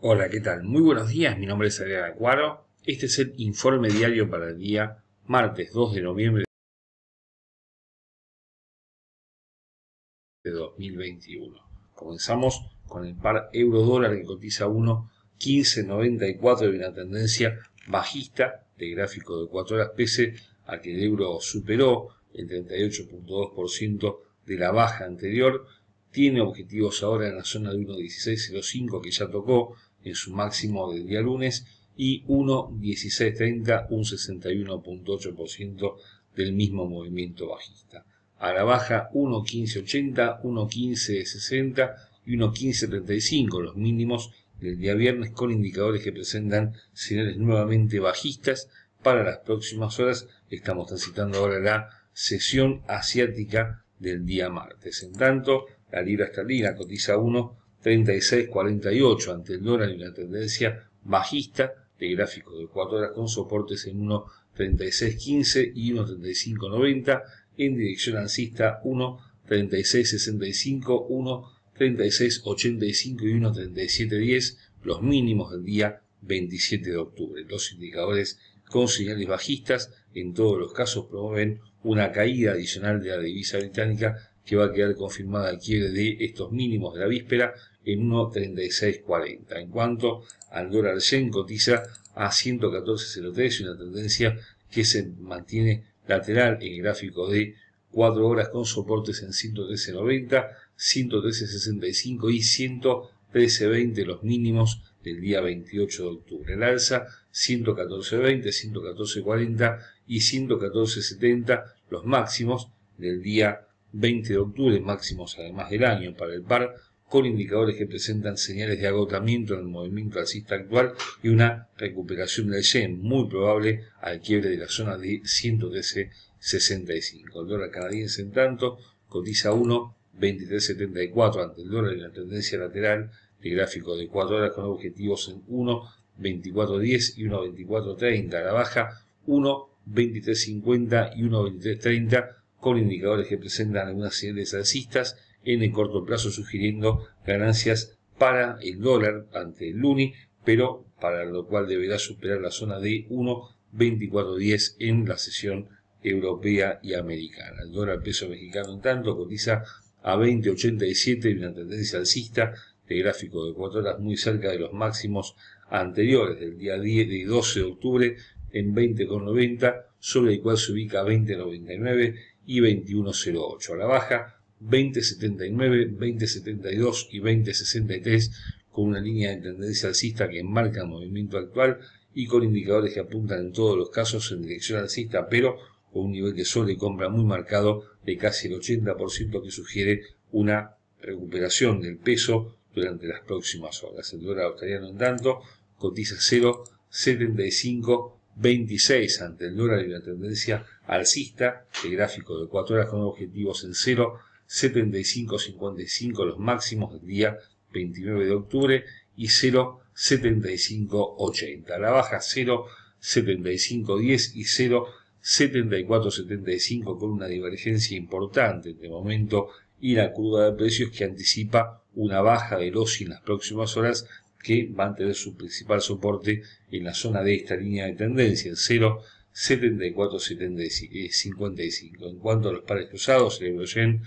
Hola, ¿qué tal? Muy buenos días, mi nombre es Adrián Acuaro. Este es el informe diario para el día martes 2 de noviembre de 2021. Comenzamos con el par euro-dólar que cotiza 1,1594 de una tendencia bajista de gráfico de 4 horas pese a que el euro superó el 38,2% de la baja anterior. Tiene objetivos ahora en la zona de 1,1605 que ya tocó en su máximo del día lunes y 1,1630, un 61,8% del mismo movimiento bajista. A la baja 1,1580, 1,1560 y 1,1535, los mínimos del día viernes, con indicadores que presentan señales nuevamente bajistas. Para las próximas horas estamos transitando ahora la sesión asiática del día martes. En tanto, la libra esterlina cotiza 1,3648 ante el dólar y una tendencia bajista de gráfico de 4 horas con soportes en 1,3615 y 1,3590. En dirección alcista 1,3665, 1,3685 y 1,3710, los mínimos del día 27 de octubre. Los indicadores con señales bajistas en todos los casos promueven una caída adicional de la divisa británica que va a quedar confirmada al quiebre de estos mínimos de la víspera en 1,3640. En cuanto al dólar yen, cotiza a 114.03 y una tendencia que se mantiene lateral en el gráfico de 4 horas con soportes en 113.90, 113.65 y 113.20, los mínimos del día 28 de octubre. El alza 114.20, 114.40 y 114.70, los máximos del día 20 de octubre, máximos además del año para el par, con indicadores que presentan señales de agotamiento en el movimiento alcista actual y una recuperación del yen muy probable al quiebre de la zona de 113.65. El dólar canadiense, en tanto, cotiza 1,2374 ante el dólar en la tendencia lateral de gráfico de 4 horas con objetivos en 1,2410 y 1,2430. A la baja 1,2350 y 1,2330, con indicadores que presentan algunas señales alcistas en el corto plazo, sugiriendo ganancias para el dólar ante el luni, pero para lo cual deberá superar la zona de 1,2410 en la sesión europea y americana. El dólar peso mexicano, en tanto, cotiza a 20,87 y una tendencia alcista de gráfico de 4 horas muy cerca de los máximos anteriores del día 10 de 12 de octubre en 20,90, sobre el cual se ubica 20,99 y 21,08. A la baja 20,79, 20,72 y 20,63, con una línea de tendencia alcista que enmarca el movimiento actual y con indicadores que apuntan en todos los casos en dirección alcista, pero con un nivel de sobrecompra muy marcado de casi el 80%, que sugiere una recuperación del peso durante las próximas horas. El dólar australiano, en tanto, cotiza 0,7526 ante el dólar y una tendencia alcista de gráfico de 4 horas con objetivos en 0,7555, los máximos del día 29 de octubre, y 0,7580. A la baja 0,7510 y 0,7475, con una divergencia importante entre el momento y la curva de precios que anticipa una baja del OSI en las próximas horas, que va a tener su principal soporte en la zona de esta línea de tendencia, en 0,7455. En cuanto a los pares cruzados, el euro-yen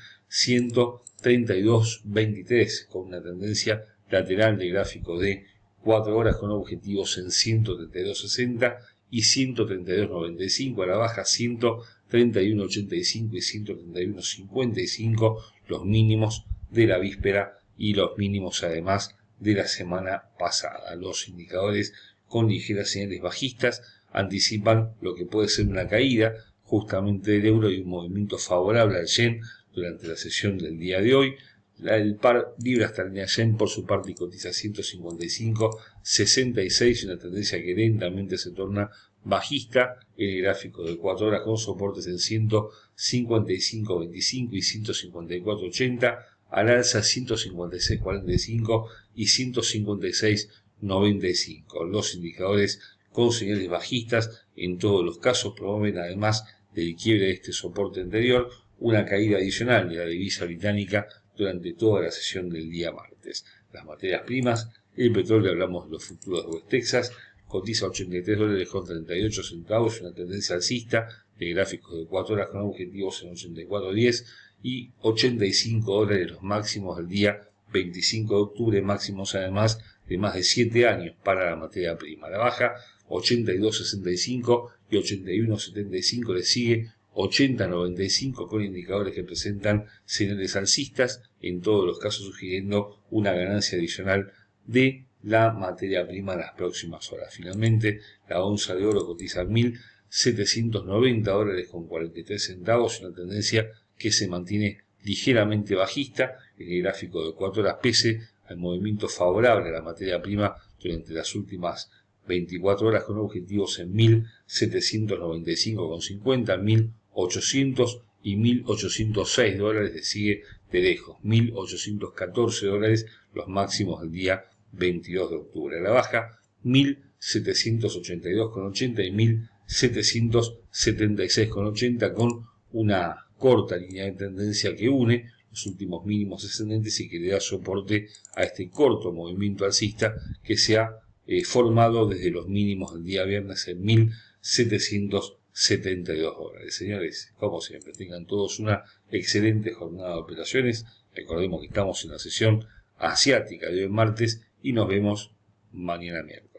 132.23, con una tendencia lateral de gráfico de 4 horas con objetivos en 132.60 y 132.95. A la baja 131.85 y 131.55, los mínimos de la víspera y los mínimos además de la semana pasada. Los indicadores con ligeras señales bajistas anticipan lo que puede ser una caída justamente del euro y un movimiento favorable al yen durante la sesión del día de hoy. El par libra esterlina yen, por su parte, cotiza 155.66, una tendencia que lentamente se torna bajista en el gráfico de 4 horas con soportes en 155.25 y 154.80, al alza 156.45 y 156.95. Los indicadores con señales bajistas en todos los casos promueven, además del quiebre de este soporte anterior, una caída adicional de la divisa británica durante toda la sesión del día martes. Las materias primas El petróleo, hablamos de los futuros de West Texas, cotiza $83 con 38 centavos, una tendencia alcista de gráficos de 4 horas con objetivos en 84.10 y $85 los máximos del día 25 de octubre, máximos además de más de 7 años para la materia prima. La baja 82.65 y 81.75 le sigue 80.95 con indicadores que presentan señales alcistas, en todos los casos sugiriendo una ganancia adicional de la materia prima en las próximas horas. Finalmente, la onza de oro cotiza $1.790 con 43 centavos, una tendencia que se mantiene ligeramente bajista en el gráfico de 4 horas pese al movimiento favorable a la materia prima durante las últimas 24 horas con objetivos en $1.795,50, 1.800 y $1.806 le sigue de lejos, $1.814 los máximos del día 22 de octubre. A la baja, 1.782,80 y 1.776,80 con una corta línea de tendencia que une los últimos mínimos descendentes y que le da soporte a este corto movimiento alcista que se ha formado desde los mínimos del día viernes en $1.772. Señores, como siempre, tengan todos una excelente jornada de operaciones. Recordemos que estamos en la sesión asiática de hoy martes y nos vemos mañana miércoles.